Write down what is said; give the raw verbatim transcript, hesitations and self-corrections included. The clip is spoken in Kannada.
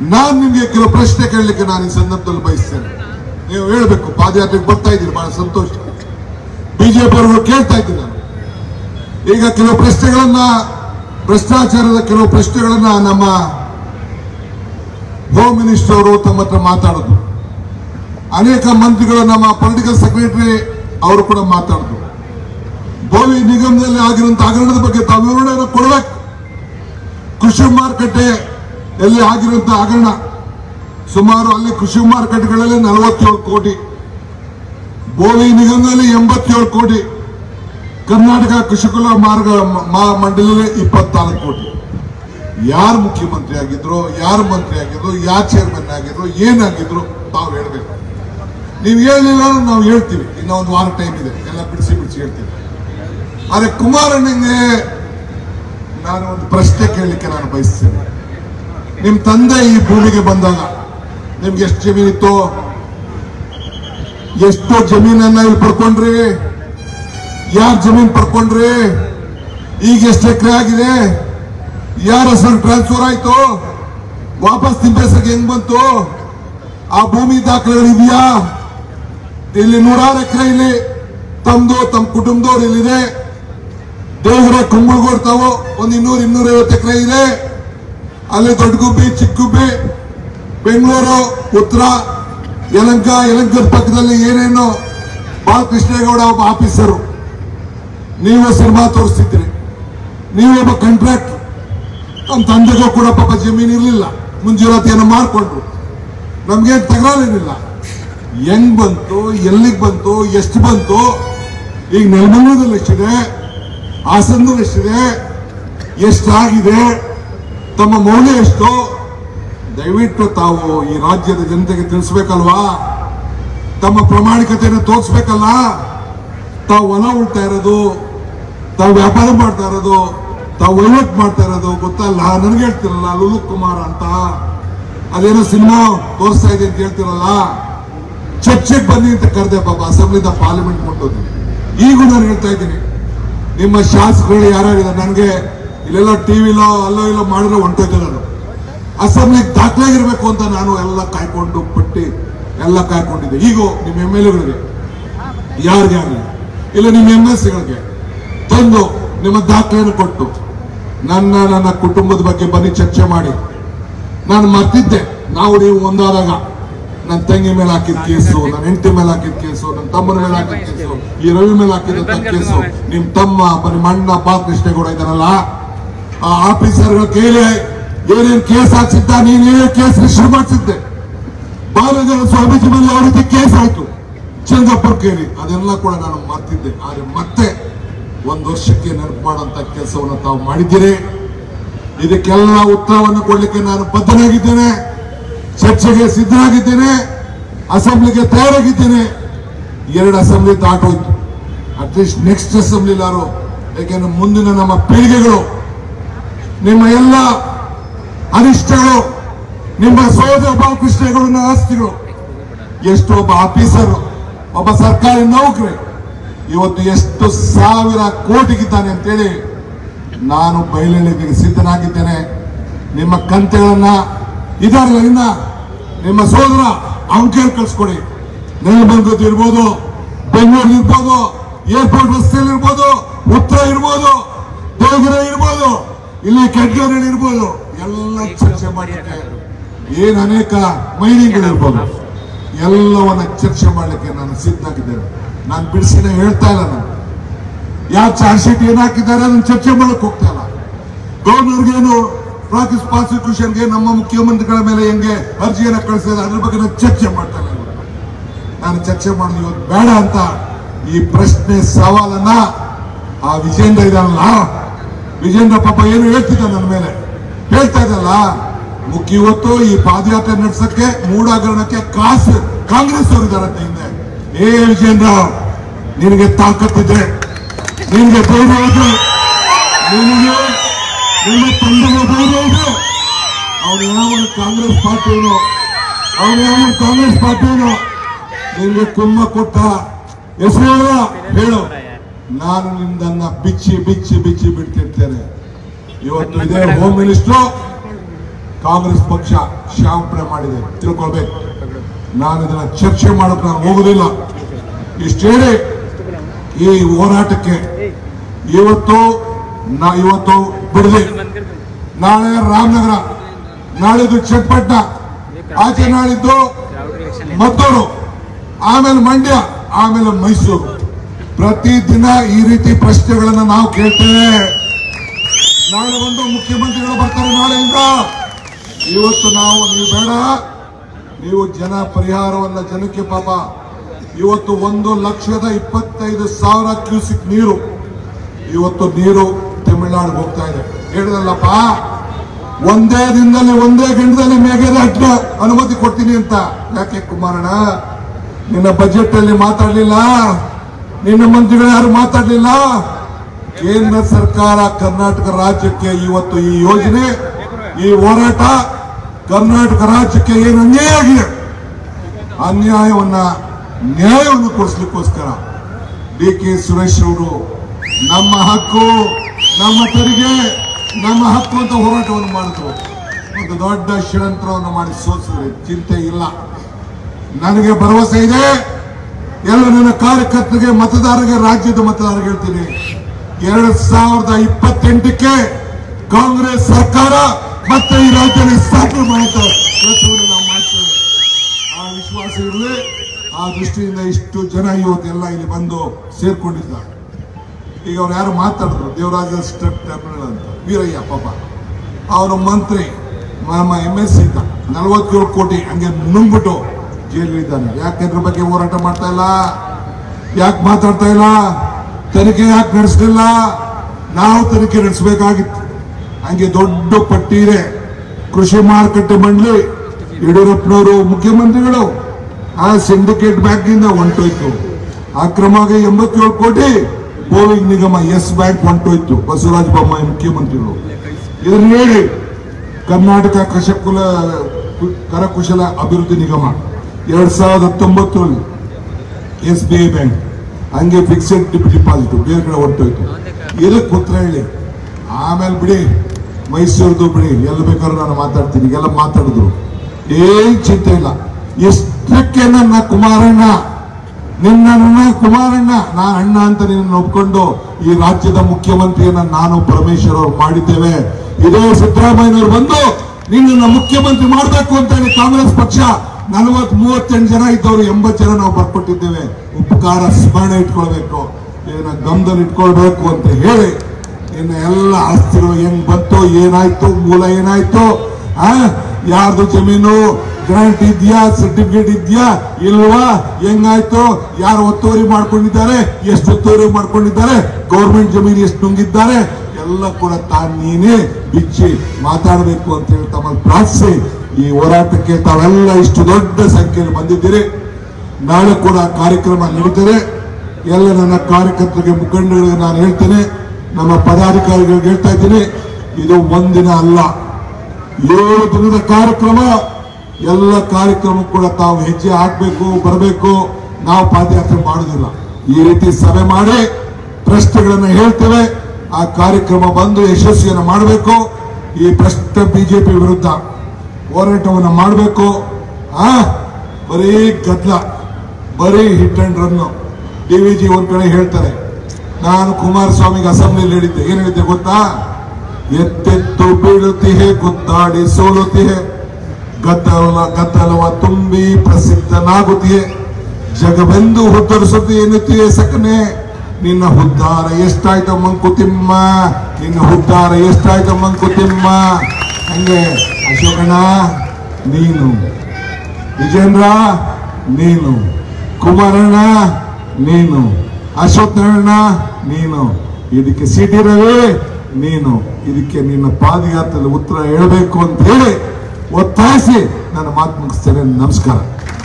ನಾನು ನಿಮಗೆ ಕೆಲವು ಪ್ರಶ್ನೆ ಕೇಳಲಿಕ್ಕೆ ನಾನು ಈ ಸಂದರ್ಭದಲ್ಲಿ ಬಯಸ್ತೇನೆ. ನೀವು ಹೇಳಬೇಕು, ಪಾದಯಾತ್ರೆಗೆ ಬರ್ತಾ ಇದ್ದೀರಿ, ಬಹಳ ಸಂತೋಷ. ಬಿಜೆಪಿ ಅವರು ಕೇಳ್ತಾ ಇದ್ದೀನಿ ನಾನು. ಈಗ ಕೆಲವು ಪ್ರಶ್ನೆಗಳನ್ನ, ಭ್ರಷ್ಟಾಚಾರದ ಕೆಲವು ಪ್ರಶ್ನೆಗಳನ್ನ ನಮ್ಮ ಹೋಮ್ ಮಿನಿಸ್ಟರ್ ಅವರು ತಮ್ಮ ಹತ್ರ ಮಾತಾಡಿದ್ರು. ಅನೇಕ ಮಂತ್ರಿಗಳು, ನಮ್ಮ ಪೊಲಿಟಿಕಲ್ ಸೆಕ್ರೆಟರಿ ಅವರು ಕೂಡ ಮಾತಾಡಿದ್ರು. ಬೋವಿ ನಿಗಮದಲ್ಲಿ ಆಗಿರುವಂತಹ ಹಗರಣದ ಬಗ್ಗೆ ತಾವು ವಿವರಣೆಯನ್ನು ಕೊಡಬೇಕು. ಕೃಷಿ ಮಾರುಕಟ್ಟೆ ಎಲ್ಲಿ ಆಗಿರುವಂತಹ ಹಗರಣ, ಸುಮಾರು ಅಲ್ಲಿ ಕೃಷಿ ಮಾರುಕಟ್ಟೆಗಳಲ್ಲಿ ನಲವತ್ತೇಳು ಕೋಟಿ, ಬೋವಿ ನಿಗಮದಲ್ಲಿ ಎಂಬತ್ತೇಳು ಕೋಟಿ, ಕರ್ನಾಟಕ ಕೃಷಿಕುಲ ಮಾರ್ಗ ಮಂಡಳಿಯಲ್ಲಿ ಇಪ್ಪತ್ನಾಲ್ಕು ಕೋಟಿ. ಯಾರು ಮುಖ್ಯಮಂತ್ರಿ ಆಗಿದ್ರು, ಯಾರು ಮಂತ್ರಿ ಆಗಿದ್ರು, ಯಾರು ಚೇರ್ಮನ್ ಆಗಿದ್ರು, ಏನಾಗಿದ್ರು ತಾವು ಹೇಳ್ಬೇಕು. ನೀವು ಹೇಳಲಿಲ್ಲ ನಾವು ಹೇಳ್ತೀವಿ, ಇನ್ನ ಒಂದು ವಾರ ಟೈಮ್ ಇದೆ, ಎಲ್ಲ ಬಿಡಿಸಿ ಬಿಡಿಸಿ ಹೇಳ್ತೀವಿ. ಆದ್ರೆ ಕುಮಾರಣ್ಣಂಗೆ ನಾನು ಒಂದು ಪ್ರಶ್ನೆ ಕೇಳಲಿಕ್ಕೆ ನಾನು ಬಯಸ್ತೇನೆ. ನಿಮ್ ತಂದೆ ಈ ಭೂಮಿಗೆ ಬಂದಾಗ ನಿಮ್ಗೆ ಎಷ್ಟು ಜಮೀನಿತ್ತು? ಎಷ್ಟು ಜಮೀನನ್ನ ಇಲ್ಲಿ ಪಡ್ಕೊಂಡ್ರಿ? ಯಾರ ಜಮೀನ್ ಪಡ್ಕೊಂಡ್ರಿ? ಈಗ ಎಷ್ಟು ಎಕರೆ ಆಗಿದೆ? ಯಾರ ಹೆಸರು ಟ್ರಾನ್ಸ್ಫರ್ ಆಯ್ತು? ವಾಪಸ್ ನಿಮ್ಮ ಹೆಸರಿಗೆ ಹೆಂಗ್ ಬಂತು? ಆ ಭೂಮಿ ದಾಖಲೆಗಳಿದೆಯಾ? ಇಲ್ಲಿ ನೂರಾರು ಎಕರೆ ಇಲ್ಲಿ ತಮ್ದು, ತಮ್ಮ ಕುಟುಂಬದವ್ರು ಇಲ್ಲಿದೆ. ದೇವರ ಕುಂಬಳಗೋಡ್ತಾವು ಒಂದು ಇನ್ನೂರು ಇನ್ನೂರೈವತ್ತು ಎಕರೆ ಇದೆ. ಅಲ್ಲಿ ದೊಡ್ಡ ಗುಬ್ಬಿ, ಚಿಕ್ಕ ಗುಬ್ಬಿ, ಬೆಂಗಳೂರು, ಉತ್ತರ, ಯಲಂಕ, ಯಲಂಕದ ಪಕ್ಕದಲ್ಲಿ ಏನೇನು ಬಾಲಕೃಷ್ಣೇಗೌಡ ಒಬ್ಬ ಆಫೀಸರು, ನೀವು ಸಿನಿಮಾ ತೋರಿಸ್ತಿದ್ರಿ, ನೀವೊಬ್ಬ ಕಾಂಟ್ರಾಕ್ಟರ್. ನಮ್ಮ ತಂದೆಗೂ ಕೂಡ ಪಾಪ ಜಮೀನು ಇರಲಿಲ್ಲ, ಮುಂಜೂರಾತಿಯನ್ನು ಮಾಡಿಕೊಂಡ್ರು. ನಮ್ಗೇನು ತಗರಾಲೇನಿಲ್ಲ. ಹೆಂಗ್ ಬಂತು, ಎಲ್ಲಿಗೆ ಬಂತು, ಎಷ್ಟು ಬಂತು? ಈಗ ನೆಲಮಂಗಲದಲ್ಲಿ ಎಷ್ಟಿದೆ, ಹಾಸನದಲ್ಲಿ ಎಷ್ಟಿದೆ, ಎಷ್ಟಾಗಿದೆ, ತಮ್ಮ ಮೌಲ್ಯ ಎಷ್ಟು? ದಯವಿಟ್ಟು ತಾವು ಈ ರಾಜ್ಯದ ಜನತೆಗೆ ತಿಳಿಸ್ಬೇಕಲ್ವಾ? ತಮ್ಮ ಪ್ರಾಮಾಣಿಕತೆಯನ್ನು ತೋರಿಸ್ಬೇಕಲ್ಲ. ತಾವು ಹೊಲ ಉಳ್ತಾ ಇರೋದು, ತಾವು ವ್ಯಾಪಾರ ಮಾಡ್ತಾ ಇರೋದು, ತಾವು ವಹಿವಾಟು ಮಾಡ್ತಾ ಇರೋದು ಗೊತ್ತಲ್ಲ. ನನಗೆ ಹೇಳ್ತಿರಲ್ಲ ಲುಲು ಕುಮಾರ್ ಅಂತ, ಅದೇನೋ ಸಿನಿಮಾ ತೋರಿಸ್ತಾ ಇದೆ ಅಂತ ಹೇಳ್ತಿರಲ್ಲ. ಚರ್ಚೆಗೆ ಬನ್ನಿ ಅಂತ ಕರೆದೆ ಪಾಪ, ಅಸೆಂಬ್ಲಿದ ಪಾರ್ಲಿಮೆಂಟ್ ಮುಟ್ಟೋದು. ಈಗೂ ನಾನು ಹೇಳ್ತಾ ಇದ್ದೀನಿ, ನಿಮ್ಮ ಶಾಸಕರು ಯಾರ್ಯಾರಿದ್ದಾರೆ ನನಗೆ ಇಲ್ಲೆಲ್ಲ ಟಿವಿಲೋ ಅಲ್ಲೋ ಇಲ್ಲೋ ಮಾಡಿದ್ರೆ ಹೊಂಟೋಯ್ತು. ನಾನು ಅಸೆಂಬ್ಲಿಗೆ ದಾಖಲಾಗಿರ್ಬೇಕು ಅಂತ ನಾನು ಎಲ್ಲ ಕಾಯ್ಕೊಂಡು ಪಟ್ಟಿ ಎಲ್ಲ ಕಾಯ್ಕೊಂಡಿದ್ದೆ. ಈಗ ನಿಮ್ಮ ಎಮ್ ಎಲ್ ಎಗಳಿಗೆ ಯಾರಿಗೆ ಆಗಲಿ, ಇಲ್ಲ ನಿಮ್ಮ ಎಂ ಎಸ್ ಸಿಗಳಿಗೆ ತಂದು ನಿಮ್ಮ ದಾಖಲೆಯನ್ನು ಕೊಟ್ಟು ನನ್ನ ನನ್ನ ಕುಟುಂಬದ ಬಗ್ಗೆ ಬನ್ನಿ ಚರ್ಚೆ ಮಾಡಿ. ನಾನು ಮರ್ತಿದ್ದೆ, ನಾವು ನೀವು ಒಂದಾದಾಗ ನನ್ನ ತಂಗಿ ಮೇಲೆ ಹಾಕಿದ ಕೇಸು, ನನ್ನ ಹೆಂಡತಿ ಮೇಲೆ ಹಾಕಿದ ಕೇಸು, ನನ್ನ ತಮ್ಮನ ಮೇಲೆ ಹಾಕಿದ ಕೇಸು, ಈ ರವಿ ಮೇಲೆ ಹಾಕಿದಂತ ಕೇಸು, ನಿಮ್ ತಮ್ಮ ನಿಮ್ಮ ಅಣ್ಣ ಬಾಲಕೃಷ್ಣೇಗೌಡ ಇದ್ದಾರಲ್ಲ, ಆ ಆಫೀಸರ್ಗಳ ಕೈಲಿ ಏನೇನು ಕೇಸ್ ಹಾಕ್ಸಿದ್ದ, ನೀನೇನೇ ಕೇಸ್ ರಿಜಿಸ್ಟರ್ ಮಾಡಿಸಿದ್ದೆ. ಬಾಲಗಂಗಾಧರ ಸ್ವಾಮೀಜಿ ಮೇಲೆ ಯಾವ ರೀತಿ ಕೇಸ್ ಆಯ್ತು ಚಂದ್ರಪ್ಪರ್ ಕೇಳಿ, ಅದೆಲ್ಲ ಕೂಡ ನಾನು ಮರ್ತಿದ್ದೆ. ಆದ್ರೆ ಮತ್ತೆ ಒಂದು ವರ್ಷಕ್ಕೆ ನೆನಪು ಮಾಡುವಂತ ಕೆಲಸವನ್ನು ತಾವು ಮಾಡಿದ್ದೀರಿ. ಇದಕ್ಕೆಲ್ಲ ಉತ್ತರವನ್ನು ಕೊಡ್ಲಿಕ್ಕೆ ನಾನು ಬದ್ಧನಾಗಿದ್ದೇನೆ, ಚರ್ಚೆಗೆ ಸಿದ್ಧನಾಗಿದ್ದೇನೆ, ಅಸೆಂಬ್ಲಿಗೆ ತಯಾರಾಗಿದ್ದೇನೆ. ಎರಡು ಅಸೆಂಬ್ಲಿ ದಾಟೋಯ್ತು, ಅಟ್ಲೀಸ್ಟ್ ನೆಕ್ಸ್ಟ್ ಅಸೆಂಬ್ಲಿಲಾರು, ಯಾಕೆಂದ್ರೆ ಮುಂದಿನ ನಮ್ಮ ಪೀಳಿಗೆಗಳು ನಿಮ್ಮ ಎಲ್ಲ ಅನಿಷ್ಟಗಳು, ನಿಮ್ಮ ಸೋದರ ಬಾಲಕೃಷ್ಣೇಗೌಡನ ಆಸ್ತಿಗಳು, ಎಷ್ಟು ಒಬ್ಬ ಆಫೀಸರ್, ಒಬ್ಬ ಸರ್ಕಾರಿ ನೌಕರಿ ಇವತ್ತು ಎಷ್ಟು ಸಾವಿರ ಕೋಟಿಗಿದ್ದಾನೆ ಅಂತೇಳಿ ನಾನು ಬಯಲಿಗೆ ಸಿದ್ಧನಾಗಿದ್ದೇನೆ. ನಿಮ್ಮ ಕಂತೆಗಳನ್ನ ಇದಾರಲ್ಲ, ಇನ್ನ ನಿಮ್ಮ ಸೋದರ ಅಂಕೆಲ್ ಕಳ್ಸ್ಕೊಡಿ. ನೆಲಮಂಗಲದ್ದು ಇರ್ಬೋದು, ಬೆಂಗಳೂರು ಇರ್ಬೋದು, ಏರ್ಪೋರ್ಟ್ ರಸ್ತೆಯಲ್ಲಿ ಇರ್ಬೋದು, ಉತ್ತರ ಇರ್ಬೋದು, ದೇವಗಿರಿ ಇರ್ಬೋದು, ಇಲ್ಲಿ ಕೆಡ್ಗೇರಿ ಇರ್ಬೋದು, ಎಲ್ಲ ಚರ್ಚೆ ಮಾಡಲಿಕ್ಕೆ ಏನ್ ಅನೇಕ ಮೈನಿಂಗ್ಗಳು ಇರ್ಬೋದು, ಎಲ್ಲವನ್ನ ಚರ್ಚೆ ಮಾಡಲಿಕ್ಕೆ ನಾನು ಸಿದ್ಧನಾಗಿದ್ದೇನೆ. ನಾನು ಬಿಡಿಸಿನ ಹೇಳ್ತಾ ಇಲ್ಲ. ನಾನು ಯಾವ ಚಾರ್ಜ್ ಶೀಟ್ ಏನ್ ಹಾಕಿದ್ದಾರೆ ಅದನ್ನು ಚರ್ಚೆ ಮಾಡಕ್ ಹೋಗ್ತಾ ಇಲ್ಲ. ಗವರ್ನರ್ಗೇನು ಪ್ರಾಸಿಕ್ಯೂಷನ್ಗೆ ನಮ್ಮ ಮುಖ್ಯಮಂತ್ರಿಗಳ ಮೇಲೆ ಹೆಂಗೆ ಅರ್ಜಿಯನ್ನು ಕಳಿಸಿದ್ರೆ ಅದ್ರ ಬಗ್ಗೆ ನಾನು ಚರ್ಚೆ ಮಾಡ್ತಾ ಇಲ್ಲ. ನಾನು ಚರ್ಚೆ ಮಾಡೋದು ಇವತ್ತು ಬೇಡ ಅಂತ ಈ ಪ್ರಶ್ನೆ ಸವಾಲನ್ನ ಆ ವಿಜೇಂದ್ರ ಇದಾನಲ್ಲ, ವಿಜೇಂದ್ರ ಪಾಪ ಏನು ಹೇಳ್ತಿದ್ದ ನನ್ನ ಮೇಲೆ ಹೇಳ್ತಾ ಇದ್ದಲ್ಲ, ಮುಖ್ಯ ಇವತ್ತು ಈ ಪಾದಯಾತ್ರೆ ನಡೆಸಕ್ಕೆ ಮೂಡಾಗರಣಕ್ಕೆ ಕಾಸು ಕಾಂಗ್ರೆಸ್ ಅವರು ಇದಾರಂತೆ ಹಿಂದೆ. ಏ ವಿಜೇಂದ್ರ, ನಿನಗೆ ತಾಕತ್ತಿದೆ, ನಿನಗೆ ಧೈರ್ಯ ಇದೆ, ನಿನಗೆ ನಿಮ್ಮ ತಂದೆಗೆ ಧೈರ್ಯ ಇದೆ. ಅವನು ಯಾವ ಕಾಂಗ್ರೆಸ್ ಪಾರ್ಟಿಯವನು, ಅವನು ಯಾವ ಕಾಂಗ್ರೆಸ್ ಪಾರ್ಟಿಯವನು ನಿನ್ಗೆ ಕುಮ್ಮ ಕೊಟ್ಟ ಹೆಸರು ಹೇಳು, ನಾನು ನಿಂದನ್ನ ಬಿಚ್ಚಿ ಬಿಚ್ಚಿ ಬಿಚ್ಚಿ ಬಿಡ್ತಿರ್ತೇನೆ. ಇವತ್ತು ಇದೇ ಹೋಮ್ ಮಿನಿಸ್ಟರ್ ಕಾಂಗ್ರೆಸ್ ಪಕ್ಷ ಶ್ಯಾಮಪಣೆ ಮಾಡಿದೆ, ತಿಳ್ಕೊಳ್ಬೇಕು. ನಾನು ಇದನ್ನ ಚರ್ಚೆ ಮಾಡೋಕೆ ನಾನು ಹೋಗುದಿಲ್ಲ. ಇಷ್ಟೇಳಿ ಈ ಹೋರಾಟಕ್ಕೆ ಇವತ್ತು ನಾ ಇವತ್ತು ಬಿಡದೆ, ನಾಳೆ ರಾಮನಗರ, ನಾಳಿದ್ದು ಚನ್ನಪಟ್ಟಣ, ಆಚೆ ನಾಳಿದ್ದು ಮದ್ದೂರು, ಆಮೇಲೆ ಮಂಡ್ಯ, ಆಮೇಲೆ ಮೈಸೂರು. ಪ್ರತಿದಿನ ಈ ರೀತಿ ಪ್ರಶ್ನೆಗಳನ್ನ ನಾವು ಕೇಳ್ತೇವೆ. ನಾಳೆ ಒಂದು ಮುಖ್ಯಮಂತ್ರಿಗಳು ಬರ್ತಾರೆ ನಾಳೆಯಿಂದ. ಇವತ್ತು ನಾವು ನೀವು ಬೇಡ, ನೀವು ಜನ ಪರಿಹಾರವನ್ನ ಜನಕ್ಕೆ ಪಾಪ ಇವತ್ತು ಒಂದು ಲಕ್ಷದ ಇಪ್ಪತ್ತೈದು ಸಾವಿರ ಕ್ಯೂಸಿಕ್ ನೀರು ಇವತ್ತು ನೀರು ತಮಿಳುನಾಡಿಗೆ ಹೋಗ್ತಾ ಇದೆ. ಹೇಳಿದಲ್ಲಪ್ಪ, ಒಂದೇ ದಿನದಲ್ಲಿ ಒಂದೇ ಗಂಟದಲ್ಲಿ ಮೇಘದಾಟ ಅನುಮತಿ ಕೊಡ್ತೀನಿ ಅಂತ. ಯಾಕೆ ಕುಮಾರಣ್ಣ ನಿನ್ನ ಬಜೆಟ್ ಅಲ್ಲಿ ಮಾತಾಡಲಿಲ್ಲ? ನಿನ್ನ ಮಂತ್ರಿಗಳು ಯಾರು ಮಾತಾಡಲಿಲ್ಲ? ಕೇಂದ್ರ ಸರ್ಕಾರ ಕರ್ನಾಟಕ ರಾಜ್ಯಕ್ಕೆ ಇವತ್ತು ಈ ಯೋಜನೆ, ಈ ಹೋರಾಟ ಕರ್ನಾಟಕ ರಾಜ್ಯಕ್ಕೆ ಏನು ಅನ್ಯಾಯ ಆಗಿದೆ, ಅನ್ಯಾಯವನ್ನ ನ್ಯಾಯವನ್ನು ಕೊಡಿಸ್ಲಿಕ್ಕೋಸ್ಕರ ಡಿ ಕೆ ಸುರೇಶ್ ಅವರು ನಮ್ಮ ಹಕ್ಕು, ನಮ್ಮ ತೆರಿಗೆ, ನಮ್ಮ ಹಕ್ಕು ಅಂತ ಹೋರಾಟವನ್ನು ಮಾಡಿದ್ರು. ಒಂದು ದೊಡ್ಡ ಷಡ್ಯಂತ್ರವನ್ನು ಮಾಡಿ ಸೋಲಿಸಿದ್ರೆ ಚಿಂತೆ ಇಲ್ಲ. ನನಗೆ ಭರವಸೆ ಇದೆ, ಎಲ್ಲ ನನ್ನ ಕಾರ್ಯಕರ್ತರಿಗೆ, ಮತದಾರರಿಗೆ, ರಾಜ್ಯದ ಮತದಾರರಿಗೆ ಹೇಳ್ತೀನಿ, ಎರಡ್ ಸಾವಿರದ ಇಪ್ಪತ್ತೆಂಟಕ್ಕೆ ಕಾಂಗ್ರೆಸ್ ಸರ್ಕಾರ ಮತ್ತೆ ಈ ರಾಜ್ಯದಲ್ಲಿ ಸ್ಥಾಪನೆ ಮಾಡುತ್ತೆ ಕೆಲಸವನ್ನು ನಾವು ಮಾಡ್ತೇವೆ. ಆ ವಿಶ್ವಾಸ ಇರಲಿ. ಆ ದೃಷ್ಟಿಯಿಂದ ಇಷ್ಟು ಜನ ಇವತ್ತೆಲ್ಲ ಇಲ್ಲಿ ಬಂದು ಸೇರ್ಕೊಂಡಿದ್ದಾರೆ. ಈಗ ಅವ್ರು ಯಾರು ಮಾತಾಡಿದ್ರು, ದೇವರಾಜ ಸ್ಟೆಪ್ ಟ್ರಿಬ್ಯುನಲ್ ಅಂತ, ವೀರಯ್ಯ ಪಾಪ ಅವರ ಮಂತ್ರಿ ನಮ್ಮ ಎಂ ಎಸ್ ಇದ್ದ ನಲವತ್ತೇಳು ಕೋಟಿ ಹಂಗೆ ನುಂಗ್ಬಿಟ್ಟು ಜೈಲಿದ್ದಾನೆ. ಯಾಕೆ ಅದ್ರ ಬಗ್ಗೆ ಹೋರಾಟ ಮಾಡ್ತಾ ಇಲ್ಲ? ಯಾಕೆ ಮಾತಾಡ್ತಾ ಇಲ್ಲ? ತನಿಖೆ ಯಾಕೆ ನಡೆಸಲಿಲ್ಲ? ನಾವು ತನಿಖೆ ನಡೆಸಬೇಕಾಗಿತ್ತು. ಹಂಗೆ ದೊಡ್ಡ ಪಟ್ಟಿ ಇದೆ. ಕೃಷಿ ಮಾರುಕಟ್ಟೆ ಮಂಡಳಿ, ಯಡಿಯೂರಪ್ಪನವರು ಮುಖ್ಯಮಂತ್ರಿಗಳು ಆ ಸಿಂಡಿಕೇಟ್ ಬ್ಯಾಂಕ್ ಇಂದ ಹೊಂಟೋಯ್ತು. ಅಕ್ರಮವಾಗಿ ಎಂಬತ್ತೇಳು ಕೋಟಿ ಬೋವಿಂಗ್ ನಿಗಮ ಎಸ್ ಬ್ಯಾಂಕ್ ಹೊಂಟೋಯ್ತು, ಬಸವರಾಜ ಬೊಮ್ಮಾಯಿ ಮುಖ್ಯಮಂತ್ರಿಗಳು. ಇದನ್ನ ಹೇಳಿ ಕರ್ನಾಟಕ ಕೃಷಕುಲ ಕರಕುಶಲ ಅಭಿವೃದ್ಧಿ ನಿಗಮ ಎರಡ್ ಸಾವಿರದ ಹತ್ತೊಂಬತ್ತರಲ್ಲಿ ಎಸ್ ಬಿ ಐ ಬ್ಯಾಂಕ್ ಹಂಗೆ ಫಿಕ್ಸೆಡ್ ಡಿಪಾಸಿಟ್ ಬೇರೆ ಕಡೆ ಹೊಂಟೋಯ್ತು. ಇದಕ್ಕೆ ಉತ್ತರ ಹೇಳಿ. ಆಮೇಲೆ ಬಿಡಿ, ಮೈಸೂರದು ಬಿಡಿ, ಎಲ್ಲಿ ಬೇಕಾದ್ರೂ ನಾನು ಮಾತಾಡ್ತೀನಿ, ಎಲ್ಲ ಮಾತಾಡಿದ್ರು, ಏನ್ ಚಿಂತೆ ಇಲ್ಲ. ಇಷ್ಟಕ್ಕೆ ನನ್ನ ಕುಮಾರಣ್ಣ, ನಿನ್ನ ನನ್ನ ಕುಮಾರಣ್ಣ, ನಾನು ಅಣ್ಣ ಅಂತ ನಿನ್ನ ಒಪ್ಕೊಂಡು ಈ ರಾಜ್ಯದ ಮುಖ್ಯಮಂತ್ರಿಯನ್ನ ನಾನು ಪರಮೇಶ್ವರ್ ಅವರು ಮಾಡಿದ್ದೇವೆ. ಇದೇ ಸಿದ್ದರಾಮಯ್ಯನವರು ಬಂದು ನಿನ್ನ ಮುಖ್ಯಮಂತ್ರಿ ಮಾಡಬೇಕು ಅಂತ ಹೇಳಿ ಕಾಂಗ್ರೆಸ್ ಪಕ್ಷ ನಲವತ್ ಮೂವತ್ತೆಂಟು ಜನ ಇದ್ದವರು ಎಂಬತ್ತು ಜನ ನಾವು ಬರ್ಕೊಟ್ಟಿದ್ದೇವೆ. ಉಪಕಾರ ಸ್ಮರಣೆ ಇಟ್ಕೊಳ್ಬೇಕು, ಇದನ್ನ ಗಮನದಲ್ಲಿ ಇಟ್ಕೊಳ್ಬೇಕು ಅಂತ ಹೇಳಿ ಇನ್ನು ಎಲ್ಲ ಆಸ್ತಿಗಳು ಹೆಂಗ್ ಬಂತು, ಏನಾಯ್ತು, ಮೂಲ ಏನಾಯ್ತು, ಆ ಯಾರ್ದು ಜಮೀನು ಗ್ರಾಂಟ್ ಇದೆಯಾ, ಸರ್ಟಿಫಿಕೇಟ್ ಇದೆಯಾ ಇಲ್ವಾ, ಹೆಂಗಾಯ್ತು, ಯಾರು ಒತ್ತುವರಿ ಮಾಡ್ಕೊಂಡಿದ್ದಾರೆ, ಎಷ್ಟು ಒತ್ತುವರಿ ಮಾಡ್ಕೊಂಡಿದ್ದಾರೆ, ಗೌರ್ಮೆಂಟ್ ಜಮೀನು ಎಷ್ಟು ನುಂಗಿದ್ದಾರೆ, ಎಲ್ಲ ಕೂಡ ತಾನು ನೀನೇ ಬಿಚ್ಚಿ ಮಾತಾಡಬೇಕು ಅಂತ ಹೇಳಿ ತಮ್ಮಲ್ಲಿ ಪ್ರಾರ್ಥಿಸಿ ಈ ಹೋರಾಟಕ್ಕೆ ತಾವೆಲ್ಲ ಇಷ್ಟು ದೊಡ್ಡ ಸಂಖ್ಯೆಯಲ್ಲಿ ಬಂದಿದ್ದೀರಿ. ನಾಳೆ ಕೂಡ ಕಾರ್ಯಕ್ರಮ ನಡೀತದೆ. ಎಲ್ಲ ನನ್ನ ಕಾರ್ಯಕರ್ತರಿಗೆ, ಮುಖಂಡರಿಗೆ ನಾನು ಹೇಳ್ತೇನೆ, ನಮ್ಮ ಪದಾಧಿಕಾರಿಗಳಿಗೆ ಹೇಳ್ತಾ ಇದ್ದೀನಿ, ಇದು ಒಂದಿನ ಅಲ್ಲ, ಏಳು ದಿನದ ಕಾರ್ಯಕ್ರಮ. ಎಲ್ಲ ಕಾರ್ಯಕ್ರಮ ಕೂಡ ತಾವು ಹೆಜ್ಜೆ ಹಾಕಬೇಕು, ಬರಬೇಕು. ನಾವು ಪಾದಯಾತ್ರೆ ಮಾಡುದಿಲ್ಲ, ಈ ರೀತಿ ಸಭೆ ಮಾಡಿ ಪ್ರಶ್ನೆಗಳನ್ನ ಹೇಳ್ತೇವೆ. ಆ ಕಾರ್ಯಕ್ರಮ ಬಂದು ಯಶಸ್ವಿಯನ್ನು ಮಾಡಬೇಕು. ಈ ಭ್ರಷ್ಟ ಬಿಜೆಪಿ ವಿರುದ್ಧ ಹೋರಾಟವನ್ನು ಮಾಡಬೇಕು. ಆ ಬರೀ ಗದ್ದಲ, ಬರೀ hit and run. D V G ಒಂದ್ ಕಡೆ ಹೇಳ್ತಾರೆ, ನಾನು ಕುಮಾರಸ್ವಾಮಿಗೆ ಅಸೆಂಬ್ಲಿಯಲ್ಲಿ ಹೇಳಿದ್ದೆ, ಏನ್ ಹೇಳಿದ್ದೆ ಗೊತ್ತಾ? ಎತ್ತೆತ್ತು ಬೀಳುತ್ತಿಹೆ, ಗುದ್ದಾಡಿ ಸೋಲುತ್ತಿಹೆ, ಗದ್ದಲ ಗದ್ದಲವ ತುಂಬಿ ಪ್ರಸಿದ್ಧನಾಗುತ್ತಿಹೆ, ಜಗವೆಂದು ಹುತ್ತರಿಸುತ್ತಿ ಎನ್ನುತ್ತಿಯೇ ಸಕನೆ, ನಿನ್ನ ಉದ್ಧಾರ ಎಷ್ಟಾಯ್ತು ಮಂಕುತಿಮ್ಮ, ನಿನ್ನ ಉದ್ಧಾರ ಎಷ್ಟಾಯ್ತು ಮಂಕುತಿಮ್ಮ. ಹಂಗೆ ಅಶೋಕಣ್ಣ ನೀನು, ವಿಜೇಂದ್ರ ನೀನು, ಕುಮಾರಣ್ಣ ನೀನು, ಅಶ್ವತ್ಥಣ್ಣ ನೀನು, ಇದಕ್ಕೆ ಸಿ ಟಿ ರವಿ ನೀನು, ಇದಕ್ಕೆ ನಿನ್ನ ಪಾದಯಾತ್ರೆಯಲ್ಲಿ ಉತ್ತರ ಹೇಳಬೇಕು ಅಂತ ಹೇಳಿ ಒತ್ತಾಯಿಸಿ ನನ್ನ ಮಾತು ಮುಗಿಸ್ತೇನೆ. ನಮಸ್ಕಾರ.